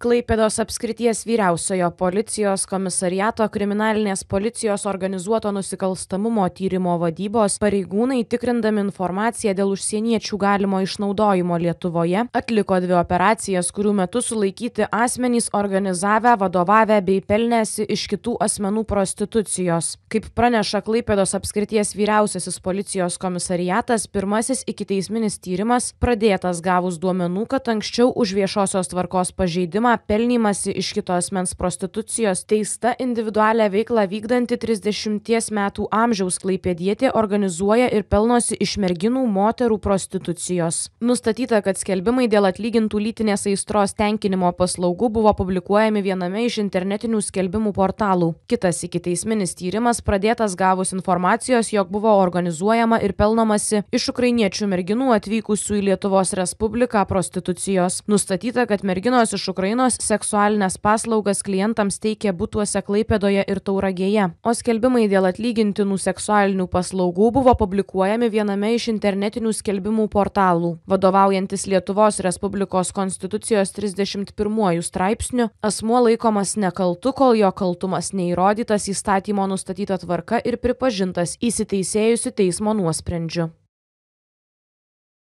Klaipėdos apskrities vyriausiojo policijos komisariato kriminalinės policijos organizuoto nusikalstamumo tyrimo vadybos pareigūnai, tikrindami informaciją dėl užsieniečių galimo išnaudojimo Lietuvoje, atliko 2 operacijas, kurių metu sulaikyti asmenys organizavę, vadovavę bei pelnėsi iš kitų asmenų prostitucijos. Kaip praneša Klaipėdos apskrities vyriausiasis policijos komisariatas, pirmasis ikiteisminis tyrimas pradėtas gavus duomenų, kad anksčiau už viešosios tvarkos pažeidimą pelnymasi iš kito asmens prostitucijos teista individualią veiklą vykdanti 30 metų amžiaus klaipėdietė organizuoja ir pelnosi iš merginų moterų prostitucijos. Nustatyta, kad skelbimai dėl atlygintų lytinės aistros tenkinimo paslaugų buvo publikuojami viename iš internetinių skelbimų portalų. Kitas ikiteisminis tyrimas pradėtas gavus informacijos, jog buvo organizuojama ir pelnomasi iš ukrainiečių merginų atvykusių į Lietuvos Respubliką prostitucijos. Nustatyta, kad merginos iš Ukrainos seksualinės paslaugas klientams teikė butuose Klaipėdoje ir Tauragėje, o skelbimai dėl atlygintinų seksualinių paslaugų buvo publikuojami viename iš internetinių skelbimų portalų. Vadovaujantis Lietuvos Respublikos Konstitucijos 31 straipsniu, asmuo laikomas nekaltu, kol jo kaltumas neįrodytas įstatymo nustatyta tvarka ir pripažintas įsiteisėjusiu teismo nuosprendžiu.